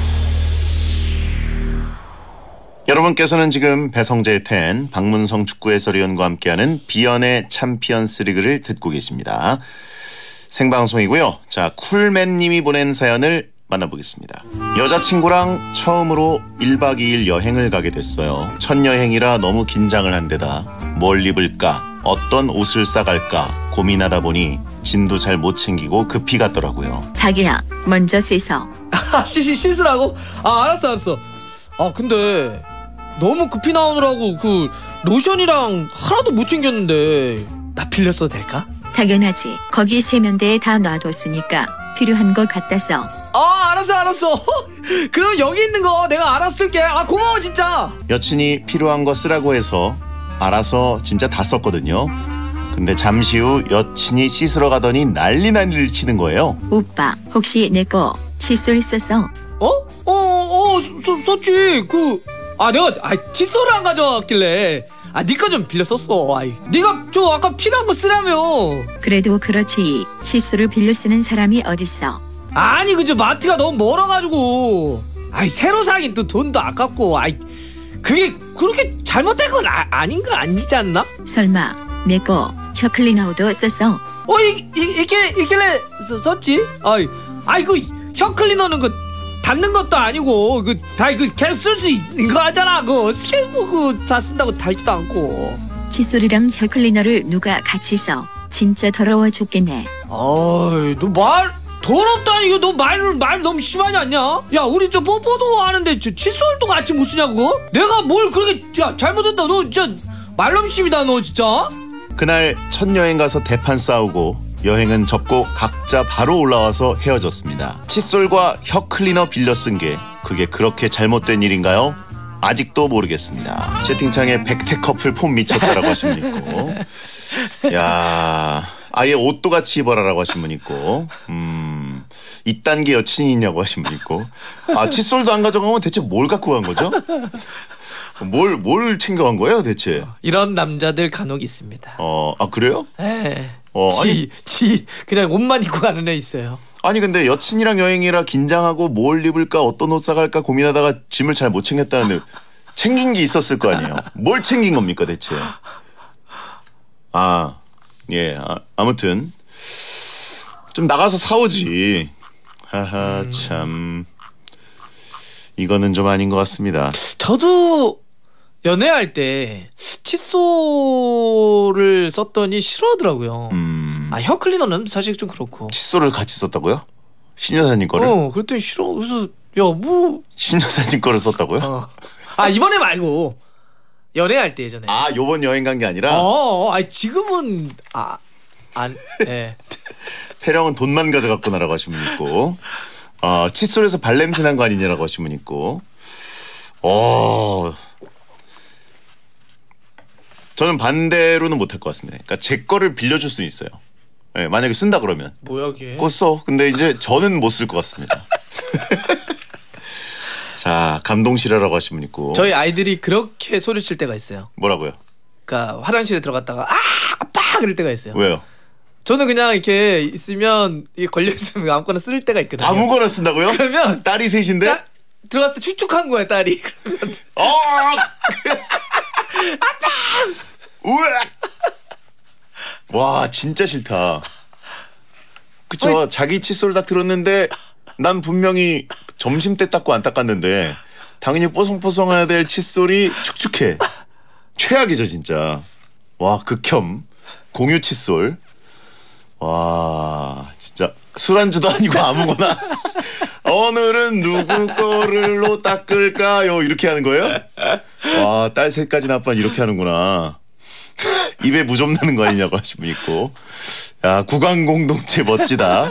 [SPEAKER 1] 여러분께서는 지금 배성재의 텐, 박문성 축구 해설위원과 함께하는 비연의 챔피언스 리그를 듣고 계십니다. 생방송이고요. 자, 쿨맨님이 보낸 사연을 만나보겠습니다. 여자친구랑 처음으로 일박 이일 여행을 가게 됐어요. 첫 여행이라 너무 긴장을 한 데다 뭘 입을까, 어떤 옷을 싸갈까 고민하다 보니 짐도 잘 못 챙기고 급히 갔더라고요.
[SPEAKER 3] 자기야, 먼저 씻어.
[SPEAKER 4] 아, 씻, 씻으라고? 아, 알았어 알았어. 아, 근데 너무 급히 나오느라고 그 로션이랑 하나도 못 챙겼는데 나 빌렸어도 될까?
[SPEAKER 3] 당연하지. 거기 세면대에 다 놔뒀으니까 필요한 거 갖다 써.
[SPEAKER 4] 아, 알았어 알았어. 그럼 여기 있는 거 내가 알아 쓸게. 아, 고마워 진짜.
[SPEAKER 1] 여친이 필요한 거 쓰라고 해서 알아서 진짜 다 썼거든요. 근데 잠시 후 여친이 씻으러 가더니 난리 난리를 치는 거예요.
[SPEAKER 3] 오빠, 혹시 내 거 칫솔 썼어?
[SPEAKER 4] 어? 어, 어, 써, 썼지. 그, 아, 내가, 아, 칫솔을 안 가져왔길래. 아, 니가 좀 빌려 썼어. 아이, 니가 저 아까 필요한 거 쓰라며.
[SPEAKER 3] 그래도 그렇지. 칫솔을 빌려 쓰는 사람이 어딨어.
[SPEAKER 4] 아니, 그저 마트가 너무 멀어가지고. 아이, 새로 사긴 또 돈도 아깝고. 아이, 그게 그렇게 잘못된 건 아, 아닌 거 아니지 않나?
[SPEAKER 3] 설마 내 거 혀 클리너도 썼어?
[SPEAKER 4] 어, 이, 이, 이게, 이길래 썼지? 아이, 아이, 그 혀 클리너는 그 닿는 것도 아니고 그 다 그 계속 쓸 수 있는 거 하잖아. 그 스케이트보드 다 쓴다고 닳지도 않고.
[SPEAKER 3] 칫솔이랑 혀클리너를 누가 같이 써? 진짜 더러워 죽겠네.
[SPEAKER 4] 어이, 너 말 더럽다니. 이거 너 말을 말 너무 심하지 않냐? 야, 우리 저 뽀뽀도 하는데 저 칫솔도 같이 못 쓰냐고? 내가 뭘 그렇게 야 잘못했다. 너 진짜 말넘심이다 너 진짜.
[SPEAKER 1] 그날 첫 여행 가서 대판 싸우고 여행은 접고 각자 바로 올라와서 헤어졌습니다. 칫솔과 혀 클리너 빌려 쓴 게 그게 그렇게 잘못된 일인가요? 아직도 모르겠습니다. 채팅창에 백태 커플 폼 미쳤다라고 하신 분 있고, 야 아예 옷도 같이 입어라라고 하신 분 있고, 음 이딴 게 여친이 있냐고 하신 분 있고, 아 칫솔도 안 가져가면 대체 뭘 갖고 간 거죠? 뭘 뭘 챙겨간 거예요 대체?
[SPEAKER 4] 이런 남자들 간혹 있습니다.
[SPEAKER 1] 어, 아 그래요?
[SPEAKER 4] 에.
[SPEAKER 1] 어,
[SPEAKER 4] 지,
[SPEAKER 1] 아니,
[SPEAKER 4] 지 그냥 옷만 입고 가는 애 있어요.
[SPEAKER 1] 아니 근데 여친이랑 여행이라 긴장하고 뭘 입을까 어떤 옷 사갈까 고민하다가 짐을 잘 못 챙겼다는데 챙긴 게 있었을 거 아니에요. 뭘 챙긴 겁니까 대체? 아, 예, 아, 아무튼 좀 나가서 사오지. 하하
[SPEAKER 4] 음.
[SPEAKER 1] 참 이거는 좀 아닌 것 같습니다.
[SPEAKER 4] 저도 연애할 때 칫솔을 썼더니 싫어하더라고요.
[SPEAKER 1] 음,
[SPEAKER 4] 아, 혀 클리너는 사실 좀 그렇고.
[SPEAKER 1] 칫솔을 같이 썼다고요? 신 여사님 거를?
[SPEAKER 4] 어, 그랬더니 싫어. 그래서 야, 뭐.
[SPEAKER 1] 신 여사님 거를 썼다고요?
[SPEAKER 4] 어. 아, 이번에 말고 연애할 때 예전에.
[SPEAKER 1] 아, 요번 여행 간 게 아니라?
[SPEAKER 4] 어, 아, 지금은 아, 안, 예.
[SPEAKER 1] 폐령은 돈만 가져갔구나라고 하신 분 있고, 어, 칫솔에서 발냄새 난 거 아니냐라고 하신 분 있고, 어, 저는 반대로는 못할 것 같습니다. 그러니까 제 거를 빌려줄 수 있어요. 네, 만약에 쓴다 그러면.
[SPEAKER 4] 뭐야 걔?
[SPEAKER 1] 그거 써. 근데 이제 저는 못 쓸 것 같습니다. 자, 감동시라라고 하신 분 있고.
[SPEAKER 4] 저희 아이들이 그렇게 소리칠 때가 있어요.
[SPEAKER 1] 뭐라고요?
[SPEAKER 4] 그러니까 화장실에 들어갔다가 아, 아빠 그럴 때가 있어요.
[SPEAKER 1] 왜요?
[SPEAKER 4] 저는 그냥 이렇게 있으면 이게 걸려 있으면 아무거나 쓸 때가 있거든요.
[SPEAKER 1] 아무거나 쓴다고요?
[SPEAKER 4] 그러면
[SPEAKER 1] 딸이 셋인데?
[SPEAKER 4] 딱 들어갔을 때 축축한 거야 딸이. 그러면
[SPEAKER 1] 어! 아빠! 우악! 와, 진짜 싫다. 그쵸?
[SPEAKER 4] 아니,
[SPEAKER 1] 자기 칫솔 다 들었는데 난 분명히 점심때 닦고 안 닦았는데 당연히 뽀송뽀송해야 될 칫솔이 축축해. 최악이죠 진짜. 와, 극혐. 공유 칫솔. 와, 진짜 술안주도 아니고 아무거나. 오늘은 누구 거를로 닦을까요? 이렇게 하는 거예요? 와, 딸 셋까지 나빠는 이렇게 하는구나. 입에 무좀 나는 거 아니냐고 하신 분 있고. 야, 구강공동체 멋지다.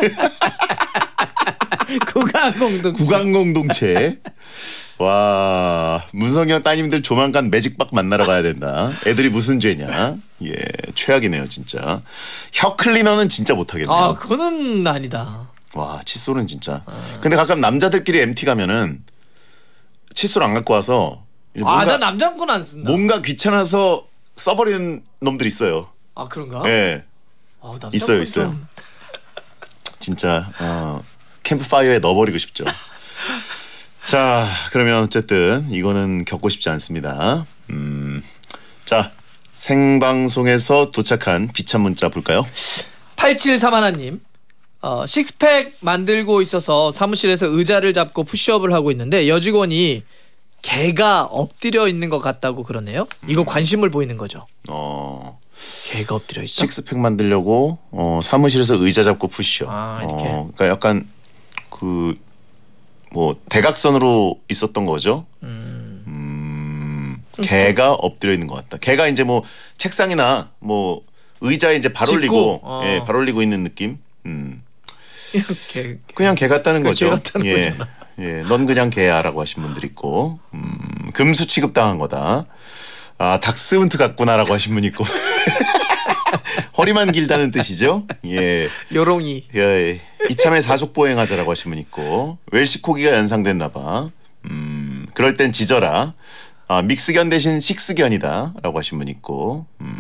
[SPEAKER 4] 구강공동체.
[SPEAKER 1] 구강공동체. 와, 문성현 따님들 조만간 매직박 만나러 가야 된다. 애들이 무슨 죄냐. 예, 최악이네요 진짜. 혀 클리너는 진짜 못하겠네요.
[SPEAKER 4] 아, 그거는 아니다.
[SPEAKER 1] 와, 칫솔은 진짜. 근데 가끔 남자들끼리 엠티 가면은 칫솔 안 갖고 와서 이제
[SPEAKER 4] 아,
[SPEAKER 1] 뭔가,
[SPEAKER 4] 나 남자 건 안 쓴다.
[SPEAKER 1] 뭔가 귀찮아서 써버리는 놈들 있어요.
[SPEAKER 4] 아, 그런가?
[SPEAKER 1] 예,
[SPEAKER 4] 아, 남자
[SPEAKER 1] 있어요,
[SPEAKER 4] 건
[SPEAKER 1] 있어요.
[SPEAKER 4] 좀...
[SPEAKER 1] 진짜 어, 캠프파이어에 넣어버리고 싶죠. 자, 그러면 어쨌든 이거는 겪고 싶지 않습니다. 음, 자, 생방송에서 도착한 비참 문자 볼까요?
[SPEAKER 4] 팔칠삼하나님. 어, 식스팩 만들고 있어서 사무실에서 의자를 잡고 푸시업을 하고 있는데 여직원이 개가 엎드려 있는 것 같다고 그러네요. 이거 관심을 보이는 거죠.
[SPEAKER 1] 어,
[SPEAKER 4] 개가 엎드려 있어?
[SPEAKER 1] 식스팩 만들려고 어, 사무실에서 의자 잡고 푸시업.
[SPEAKER 4] 아, 이렇게.
[SPEAKER 1] 어, 그러니까 약간 그 뭐 대각선으로 있었던 거죠.
[SPEAKER 4] 음.
[SPEAKER 1] 음, 개가 엎드려 있는 것 같다. 개가 이제 뭐 책상이나 뭐 의자에 이제 발
[SPEAKER 4] 짚고,
[SPEAKER 1] 올리고,
[SPEAKER 4] 어.
[SPEAKER 1] 예, 발 올리고 있는 느낌. 음,
[SPEAKER 4] 이렇게
[SPEAKER 1] 그냥 개 같다는
[SPEAKER 4] 그
[SPEAKER 1] 거죠.
[SPEAKER 4] 개 같다는
[SPEAKER 1] 예,
[SPEAKER 4] 거잖아.
[SPEAKER 1] 예, 넌 그냥 개야라고 하신 분들 있고, 음, 금수 취급당한 거다. 아, 닥스훈트 같구나라고 하신 분 있고. 허리만 길다는 뜻이죠. 예.
[SPEAKER 4] 요롱이.
[SPEAKER 1] 예, 이참에 사족보행하자라고 하신 분 있고, 웰시코기가 연상됐나 봐. 음, 그럴 땐 지져라. 아, 믹스견 대신 식스견이다라고 하신 분 있고. 음,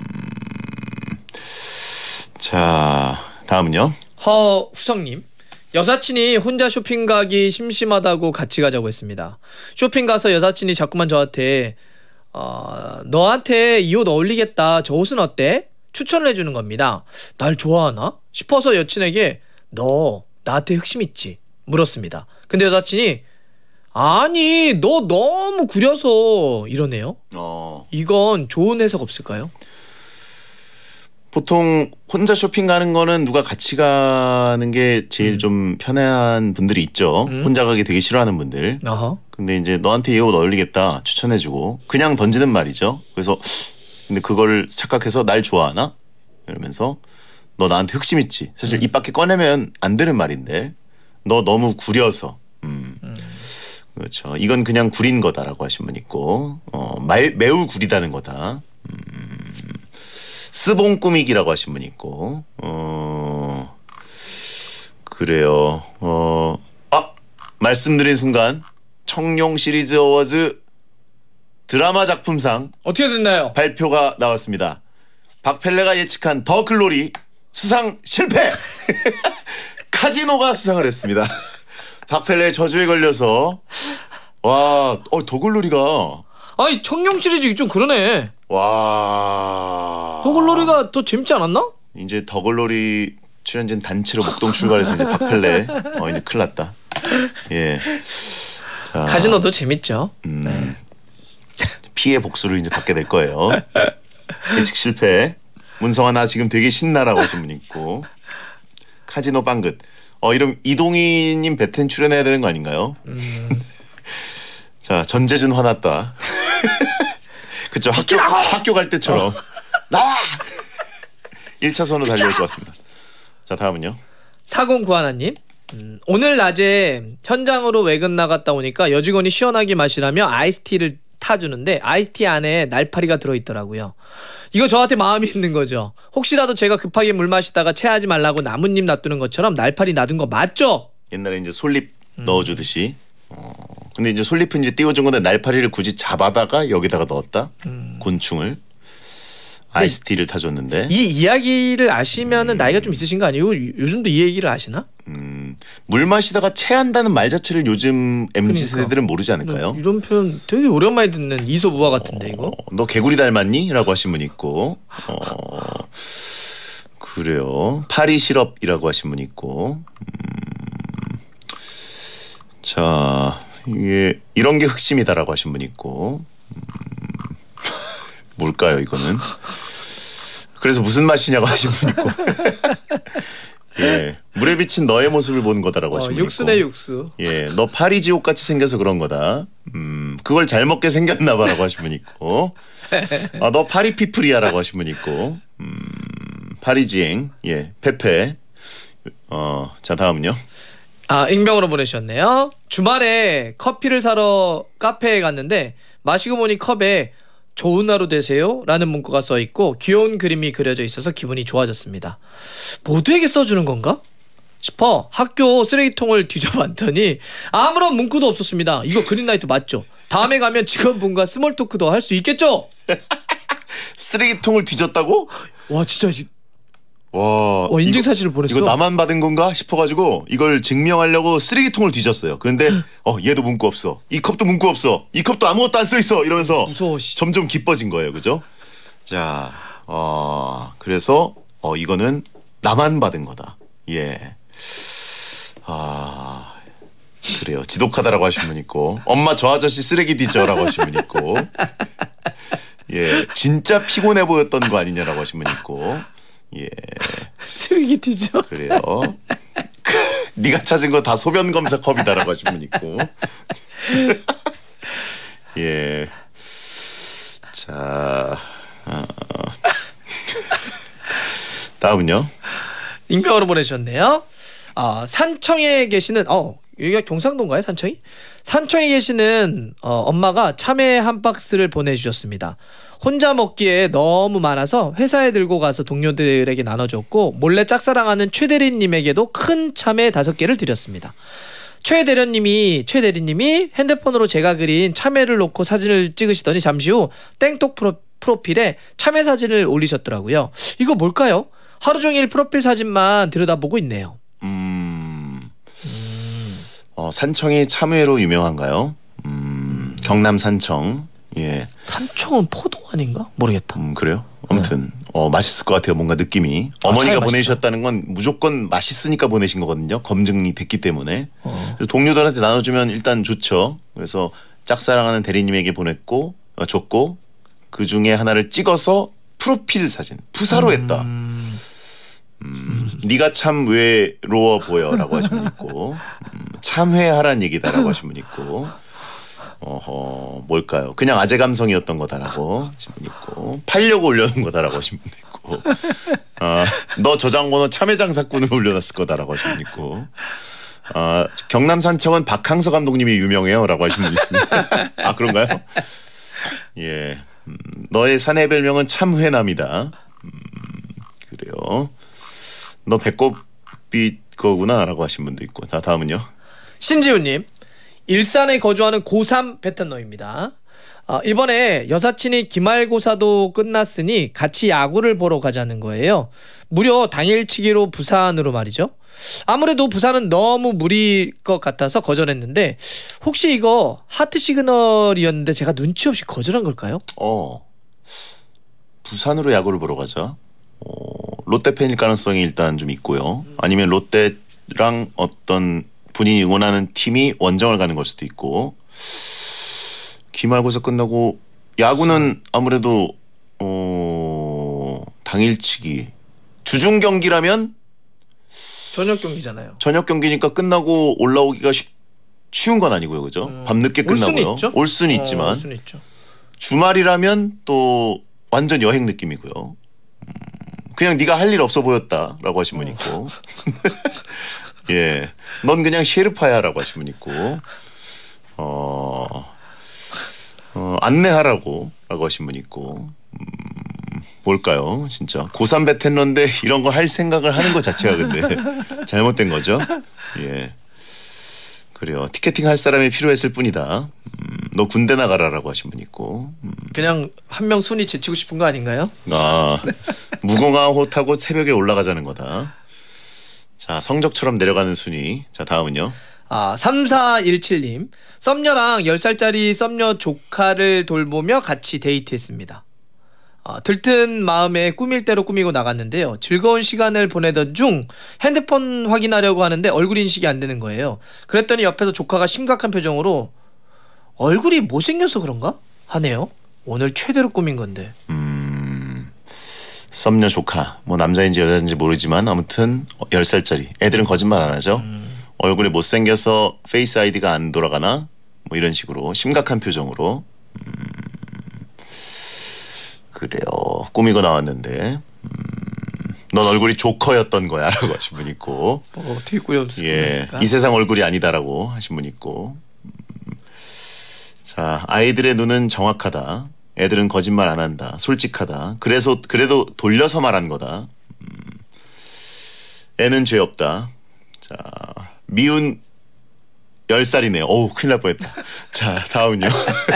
[SPEAKER 1] 자, 다음은요.
[SPEAKER 4] 허후성님. 여사친이 혼자 쇼핑 가기 심심하다고 같이 가자고 했습니다. 쇼핑 가서 여사친이 자꾸만 저한테 어, 너한테 이 옷 어울리겠다. 저 옷은 어때? 추천을 해주는 겁니다. 날 좋아하나 싶어서 여친에게 너 나한테 흑심 있지? 물었습니다. 근데 여사친이 아니 너 너무 구려서 이러네요.
[SPEAKER 1] 어.
[SPEAKER 4] 이건 좋은 해석 없을까요?
[SPEAKER 1] 보통 혼자 쇼핑 가는 거는 누가 같이 가는 게 제일
[SPEAKER 4] 음.
[SPEAKER 1] 좀 편한 분들이 있죠.
[SPEAKER 4] 음.
[SPEAKER 1] 혼자 가기 되게 싫어하는 분들.
[SPEAKER 4] 아하.
[SPEAKER 1] 근데 이제 너한테 이 옷 어울리겠다 추천해주고 그냥 던지는 말이죠. 그래서 근데 그걸 착각해서 날 좋아하나? 이러면서 너 나한테 흑심 있지. 사실
[SPEAKER 4] 음.
[SPEAKER 1] 입 밖에 꺼내면 안 되는 말인데 너 너무 구려서. 음.
[SPEAKER 4] 음.
[SPEAKER 1] 그렇죠. 이건 그냥 구린 거다라고 하신 분 있고 어, 말, 매우 구리다는 거다. 음. 스봉 꾸미기라고 하신 분 있고 어 그래요. 어 아 말씀드린 순간 청룡 시리즈 어워즈 드라마 작품상
[SPEAKER 4] 어떻게 됐나요?
[SPEAKER 1] 발표가 나왔습니다. 박펠레가 예측한 더 글로리 수상 실패. 카지노가 수상을 했습니다. 박펠레의 저주에 걸려서 와, 어, 더 글로리가
[SPEAKER 4] 아니 청룡 시리즈 좀 그러네.
[SPEAKER 1] 와.
[SPEAKER 4] 더글로리가 더 재밌지 않았나?
[SPEAKER 1] 이제 더글로리 출연진 단체로 목동 출발해서 이제 박펠레 어 이제 큰일 났다. 예. 자,
[SPEAKER 4] 카지노도 재밌죠.
[SPEAKER 1] 음,
[SPEAKER 4] 네.
[SPEAKER 1] 피해 복수를 이제 받게 될 거예요. 예측 실패. 문성아 나 지금 되게 신나라고 하신 분 있고 카지노 빵긋. 어 이름 이동희님 배텐 출연해야 되는 거 아닌가요?
[SPEAKER 4] 음.
[SPEAKER 1] 자 전재준 화났다. 그쵸 학교 학교 갈 때처럼
[SPEAKER 4] 어.
[SPEAKER 1] 나와. 일 차선으로 달려올 것 같습니다. 자 다음은요.
[SPEAKER 4] 사공구하나님 음, 오늘 낮에 현장으로 외근 나갔다 오니까 여직원이 시원하게 마시라며 아이스티를 타주는데 아이스티 안에 날파리가 들어있더라고요. 이거 저한테 마음이 있는 거죠. 혹시라도 제가 급하게 물 마시다가 체하지 말라고 나뭇잎 놔두는 것처럼 날파리 놔둔 거 맞죠?
[SPEAKER 1] 옛날에 이제 솔잎 음. 넣어주듯이. 어, 근데 이제 솔잎은 이제 띄워준 건데 날파리를 굳이 잡아다가 여기다가 넣었다. 음. 곤충을 아이스티를 타줬는데.
[SPEAKER 4] 이 이야기를 아시면은 음. 나이가 좀 있으신 거 아니에요? 요즘도 이 얘기를 아시나?
[SPEAKER 1] 음, 물 마시다가 체한다는 말 자체를 요즘 엠지
[SPEAKER 4] 그러니까.
[SPEAKER 1] 세대들은 모르지 않을까요?
[SPEAKER 4] 이런 표현 되게 오랜만에 듣는 이솝우화 같은데 이거.
[SPEAKER 1] 어, 너 개구리 닮았니? 라고 하신 분 있고 어, 그래요. 파리 시럽이라고 하신 분 있고 음, 자 이게 이런 게 흑심이다라고 하신 분 있고 음, 뭘까요 이거는? 그래서 무슨 맛이냐고 하신 분 있고 예, 물에 비친 너의 모습을 보는 거다라고
[SPEAKER 4] 어,
[SPEAKER 1] 하신 분 있고
[SPEAKER 4] 육수네 육수.
[SPEAKER 1] 예, 너 파리 지옥 같이 생겨서 그런 거다. 음, 그걸 잘 먹게 생겼나봐라고 하신 분 있고, 아, 너 파리 피플이야라고 하신 분 있고, 음, 파리지행, 예, 페페. 어, 자 다음은요.
[SPEAKER 4] 아, 익명으로 보내주셨네요. 주말에 커피를 사러 카페에 갔는데 마시고 보니 컵에 좋은 하루 되세요 라는 문구가 써있고 귀여운 그림이 그려져 있어서 기분이 좋아졌습니다. 모두에게 써주는 건가? 싶어 학교 쓰레기통을 뒤져봤더니 아무런 문구도 없었습니다. 이거 그린라이트 맞죠? 다음에 가면 직원분과 스몰 토크도 할 수 있겠죠?
[SPEAKER 1] 쓰레기통을 뒤졌다고?
[SPEAKER 4] 와 진짜
[SPEAKER 1] 와,
[SPEAKER 4] 와 인증사실을 보냈어.
[SPEAKER 1] 이거 나만 받은 건가 싶어가지고 이걸 증명하려고 쓰레기통을 뒤졌어요. 그런데 어 얘도 문구 없어. 이 컵도 문구 없어. 이 컵도 아무것도 안 써 있어. 이러면서
[SPEAKER 4] 무서워, 씨.
[SPEAKER 1] 점점 기뻐진 거예요. 그죠? 자, 어 그래서 어 이거는 나만 받은 거다. 예. 아 그래요. 지독하다라고 하신 분 있고 엄마 저 아저씨 쓰레기 뒤져라고 하신 분 있고 예 진짜 피곤해 보였던 거 아니냐라고 하신 분 있고 예.
[SPEAKER 4] 쓰레기 뒤져.
[SPEAKER 1] 그래요. 네가 찾은 거 다 소변 검사 컵이다라고 하신 분 있고. 예. 자, 어. 다음은요.
[SPEAKER 4] 익명으로 보내주셨네요. 아, 산청에 계시는 어 여기가 경상도인가요? 산청이? 산청에 계시는 어, 엄마가 참외 한 박스를 보내주셨습니다. 혼자 먹기에 너무 많아서 회사에 들고 가서 동료들에게 나눠줬고 몰래 짝사랑하는 최 대리님에게도 큰 참외 다섯 개를 드렸습니다. 최 대리님이 최 대리님이 핸드폰으로 제가 그린 참외를 놓고 사진을 찍으시더니 잠시 후 땡톡 프로, 프로필에 참외 사진을 올리셨더라고요. 이거 뭘까요? 하루 종일 프로필 사진만 들여다보고 있네요.
[SPEAKER 1] 음, 음. 어, 산청이 참외로 유명한가요? 음, 경남 산청. 예.
[SPEAKER 4] 산청은 포도 아닌가? 모르겠다.
[SPEAKER 1] 음 그래요? 아무튼 네. 어, 맛있을 것 같아요. 뭔가 느낌이.
[SPEAKER 4] 아,
[SPEAKER 1] 어머니가
[SPEAKER 4] 차라리
[SPEAKER 1] 보내주셨다는 건 무조건 맛있으니까 보내신 거거든요. 검증이 됐기 때문에.
[SPEAKER 4] 어.
[SPEAKER 1] 동료들한테 나눠주면 일단 좋죠. 그래서 짝사랑하는 대리님에게 보냈고 어, 줬고 그중에 하나를 찍어서 프로필 사진 푸사로 했다.
[SPEAKER 4] 음.
[SPEAKER 1] 음, 네가 참 외로워 보여라고 하신 분 있고 음, 참회하란 얘기다라고 하신 분 있고 어허 뭘까요? 그냥 아재 감성이었던 거다라고 하신 분 있고 팔려고 올려놓은 거다라고 하신 분도 있고 아, 너 저장고는 참회장사꾼으로 올려놨을 거다라고 하신 분 있고 아, 경남 산청은 박항서 감독님이 유명해요라고 하신 분 있습니다. 아 그런가요? 예, 음, 너의 사내 별명은 참회남이다. 음, 그래요. 너 배꼽빛 거구나라고 하신 분도 있고. 자 다음은요.
[SPEAKER 4] 신지훈님. 일산에 거주하는 고삼 베테너입니다. 어, 이번에 여사친이 기말고사도 끝났으니 같이 야구를 보러 가자는 거예요. 무려 당일치기로 부산으로 말이죠. 아무래도 부산은 너무 무리일 것 같아서 거절했는데 혹시 이거 하트 시그널이었는데 제가 눈치 없이 거절한 걸까요?
[SPEAKER 1] 어 부산으로 야구를 보러 가자. 어, 롯데 팬일 가능성이 일단 좀 있고요. 아니면 롯데랑 어떤 본인이 응원하는 팀이 원정을 가는 걸 수도 있고. 기말고사 끝나고 야구는 아무래도 어, 당일치기 주중 경기라면
[SPEAKER 4] 저녁 경기잖아요.
[SPEAKER 1] 저녁 경기니까 끝나고 올라오기가 쉽, 쉬운 건 아니고요, 그죠?
[SPEAKER 4] 음,
[SPEAKER 1] 밤늦게
[SPEAKER 4] 올 수는
[SPEAKER 1] 끝나고요.
[SPEAKER 4] 있죠?
[SPEAKER 1] 올 수는
[SPEAKER 4] 어,
[SPEAKER 1] 있지만
[SPEAKER 4] 올 수는 있죠.
[SPEAKER 1] 주말이라면 또 완전 여행 느낌이고요. 음, 그냥 네가 할 일 없어 보였다라고 하신 분 있고, 예, 넌 그냥 셰르파야라고 하신 분 있고, 어, 어 안내하라고라고 하신 분 있고. 음, 뭘까요? 진짜 고삼 베테너인데 이런 걸 할 생각을 하는 것 자체가 근데 잘못된 거죠. 예, 그래요. 티켓팅 할 사람이 필요했을 뿐이다. 음, 너 군대 나가라라고 하신 분 있고. 음.
[SPEAKER 4] 그냥 한 명 순위 제치고 싶은 거 아닌가요?
[SPEAKER 1] 아, 무궁화호 타고 새벽에 올라가자는 거다. 자, 성적처럼 내려가는 순위. 자, 다음은요.
[SPEAKER 4] 아, 삼사일칠님. 썸녀랑 열 살짜리 썸녀 조카를 돌보며 같이 데이트했습니다. 어, 들뜬 마음에 꾸밀 대로 꾸미고 나갔는데요. 즐거운 시간을 보내던 중 핸드폰 확인하려고 하는데 얼굴 인식이 안 되는 거예요. 그랬더니 옆에서 조카가 심각한 표정으로 얼굴이 못생겨서 그런가? 하네요. 오늘 최대로 꾸민 건데.
[SPEAKER 1] 음, 썸녀 조카. 뭐 남자인지 여자인지 모르지만 아무튼 열 살짜리. 애들은 거짓말 안 하죠. 음. 얼굴이 못생겨서 페이스 아이디가 안 돌아가나? 뭐 이런 식으로 심각한 표정으로. 음. 그래요. 꾸미고 나왔는데 음, 넌 얼굴이 조커였던 거야 라고 하신 분 있고.
[SPEAKER 4] 뭐 어떻게 꾸렸을까?
[SPEAKER 1] 예, 이 세상 얼굴이 아니다라고 하신 분 있고. 음, 자, 아이들의 눈은 정확하다. 애들은 거짓말 안 한다. 솔직하다. 그래서 그래도 돌려서 말한 거다. 음, 애는 죄 없다. 자, 미운 열 살이네요. 어우, 큰일 날 뻔했다. 자, 다음은요.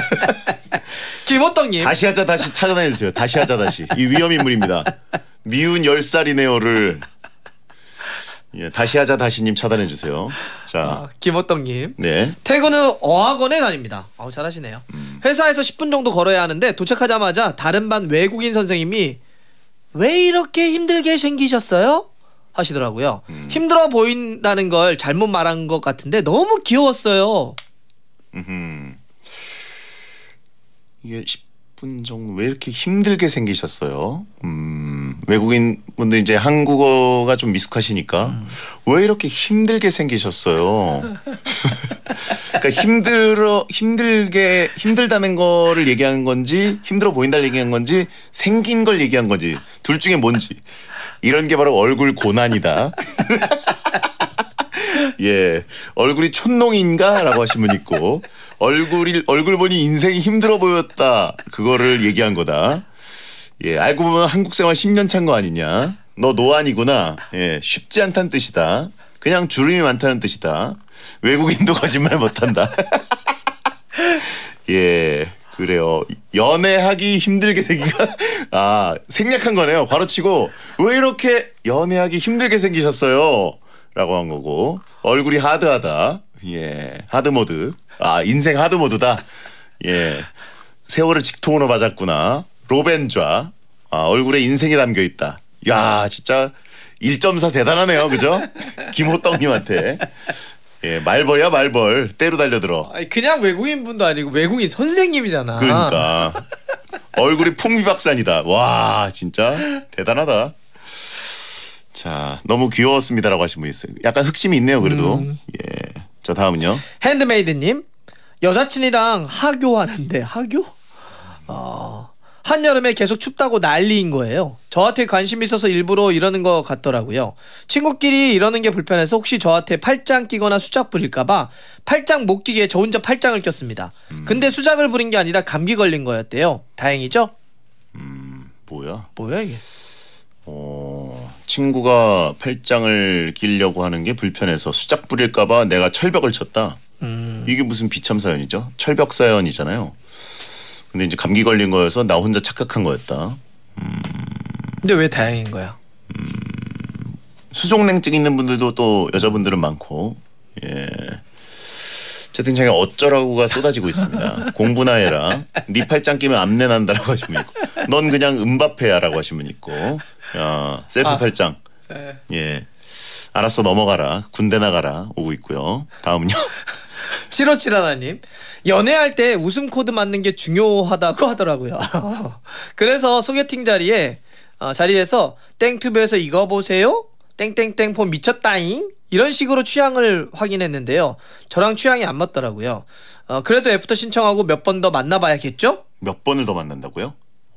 [SPEAKER 4] 김호떡님.
[SPEAKER 1] 다시 하자 다시 찾아내 주세요. 다시 하자 다시. 이 위험 인물입니다. 미운 열 살이네요를 예, 다시 하자 다시님 차단해 주세요. 자,
[SPEAKER 4] 아, 김호떡님.
[SPEAKER 1] 네.
[SPEAKER 4] 퇴근 후 어학원에 다닙니다. 아우 잘하시네요. 음. 회사에서 십 분 정도 걸어야 하는데 도착하자마자 다른 반 외국인 선생님이 왜 이렇게 힘들게 생기셨어요? 하시더라고요. 음. 힘들어 보인다는 걸 잘못 말한 것 같은데 너무 귀여웠어요.
[SPEAKER 1] 음흠. 이게 십 분 정도 왜 이렇게 힘들게 생기셨어요? 음, 외국인 분들 이제 한국어가 좀 미숙하시니까 음. 왜 이렇게 힘들게 생기셨어요? 그러니까 힘들어 힘들게 힘들다는 거를 얘기하는 건지 힘들어 보인다를 얘기한 건지 생긴 걸 얘기한 건지 둘 중에 뭔지. 이런 게 바로 얼굴 고난이다. 예, 얼굴이 촌농인가라고 하신 분 있고 얼굴이 얼굴 보니 인생이 힘들어 보였다. 그거를 얘기한 거다. 예, 알고 보면 한국 생활 십 년 찬 거 아니냐. 너 노안이구나. 예, 쉽지 않다는 뜻이다. 그냥 주름이 많다는 뜻이다. 외국인도 거짓말 못한다. 예. 그래요. 연애하기 힘들게 생기가 아 생략한 거네요. 바로치고 왜 이렇게 연애하기 힘들게 생기셨어요? 라고 한 거고 얼굴이 하드하다. 예, 하드 모드. 아 인생 하드 모드다. 예, 세월을 직통으로 맞았구나. 로벤좌. 아, 얼굴에 인생이 담겨 있다. 야, 진짜 일 점 사 대단하네요. 그죠? 김호떡님한테. 예, 말벌이야 말벌. 때로 달려들어.
[SPEAKER 4] 아니, 그냥 외국인 분도 아니고 외국인 선생님이잖아.
[SPEAKER 1] 그러니까 얼굴이 풍미박산이다. 와, 진짜 대단하다. 자, 너무 귀여웠습니다라고 하신 분 있어요. 약간 흑심이 있네요. 그래도.
[SPEAKER 4] 음.
[SPEAKER 1] 예. 자, 다음은요.
[SPEAKER 4] 핸드메이드님, 여사친이랑 하교하는데 하교? 어, 한여름에 계속 춥다고 난리인 거예요. 저한테 관심 있어서 일부러 이러는 것 같더라고요. 친구끼리 이러는 게 불편해서 혹시 저한테 팔짱 끼거나 수작 부릴까봐 팔짱 못 끼게 저 혼자 팔짱을 꼈습니다.
[SPEAKER 1] 음.
[SPEAKER 4] 근데 수작을 부린 게 아니라 감기 걸린 거였대요. 다행이죠?
[SPEAKER 1] 음, 뭐야?
[SPEAKER 4] 뭐야 이게?
[SPEAKER 1] 어, 친구가 팔짱을 끼려고 하는 게 불편해서 수작 부릴까봐 내가 철벽을 쳤다.
[SPEAKER 4] 음.
[SPEAKER 1] 이게 무슨 비참 사연이죠? 철벽 사연이잖아요. 근데 이제 감기 걸린 거여서 나 혼자 착각한 거였다. 음.
[SPEAKER 4] 근데 왜 다행인 거야?
[SPEAKER 1] 수족냉증 있는 분들도 또 여자분들은 많고. 예. 채팅창에 어쩌라고가 쏟아지고 있습니다. 공부나 해라. 네 팔짱 끼면 암내 난다라고 하신 분 있고, 넌 그냥 음바페야라고 하신 분 있고, 야, 셀프
[SPEAKER 4] 아.
[SPEAKER 1] 팔짱. 예. 알았어 넘어가라. 군대 나가라 오고 있고요. 다음은요.
[SPEAKER 4] 칠오칠하나님, 연애할 때 웃음 코드 맞는 게 중요하다고 하더라고요. 그래서 소개팅 자리에 어, 자리에서 땡튜브에서 이거 보세요, 땡땡땡 폼 미쳤다잉, 이런 식으로 취향을 확인했는데요. 저랑 취향이 안 맞더라고요. 어, 그래도 애프터 신청하고 몇 번 더 만나봐야겠죠?
[SPEAKER 1] 몇 번을 더 만난다고요?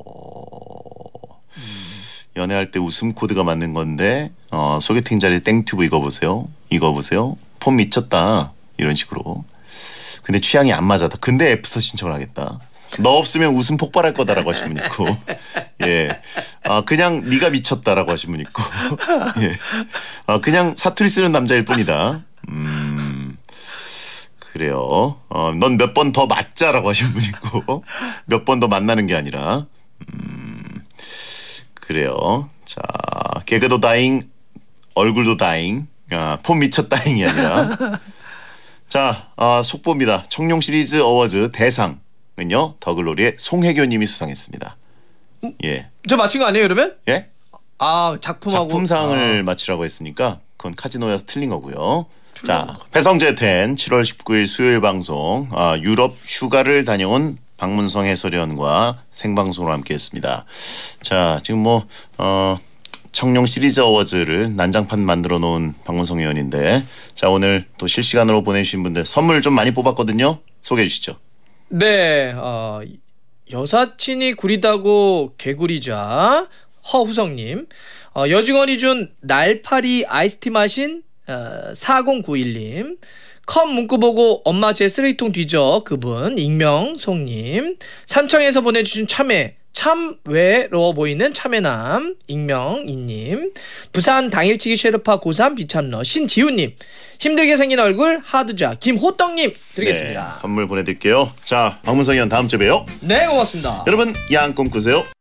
[SPEAKER 1] 어... 연애할 때 웃음 코드가 맞는 건데, 어, 소개팅 자리 땡튜브 이거 보세요, 이거 보세요, 폼 미쳤다, 이런 식으로. 근데 취향이 안 맞았다. 근데 애프터 신청을 하겠다. 너 없으면 웃음 폭발할 거다라고 하신 분 있고, 예, 아 그냥 네가 미쳤다라고 하신 분 있고, 예, 아 그냥 사투리 쓰는 남자일 뿐이다. 음, 그래요. 어, 넌 몇 번 더 맞자라고 하신 분 있고, 몇 번 더 만나는 게 아니라, 음, 그래요. 자, 개그도 다잉, 얼굴도 다잉, 아, 폼 미쳤다잉이 아니라. 자, 아, 속보입니다. 청룡 시리즈 어워즈 대상은요, 더글로리의 송혜교님이 수상했습니다. 예.
[SPEAKER 4] 저 맞힌 거 아니에요, 그러면?
[SPEAKER 1] 예?
[SPEAKER 4] 아, 작품하고
[SPEAKER 1] 작품상을
[SPEAKER 4] 아.
[SPEAKER 1] 맞히라고 했으니까 그건 카지노여서 틀린 거고요. 자, 배성재 텐 칠월 십구일 수요일 방송, 아, 유럽 휴가를 다녀온 박문성 해설위원과 생방송으로 함께했습니다. 자, 지금 뭐 어. 청룡 시리즈 어워즈를 난장판 만들어 놓은 박문성 의원인데, 자 오늘 또 실시간으로 보내주신 분들 선물 좀 많이 뽑았거든요. 소개해 주시죠.
[SPEAKER 4] 네, 어, 여사친이 구리다고 개구리자 허후성님, 어, 여직원이 준 날파리 아이스티 마신 어, 사공구일님, 컵 문구 보고 엄마 제 쓰레기통 뒤져 그분 익명송님, 산청에서 보내주신 참외 참 외로워 보이는 참외남 익명이님, 부산 당일치기 쉐르파 고삼 비참러 신지훈님, 힘들게 생긴 얼굴 하드자 김호떡님 드리겠습니다.
[SPEAKER 1] 네, 선물 보내드릴게요. 자, 박문성 의원 다음 주에 봬요.
[SPEAKER 4] 네, 고맙습니다.
[SPEAKER 1] 여러분 야한 꿈 꾸세요.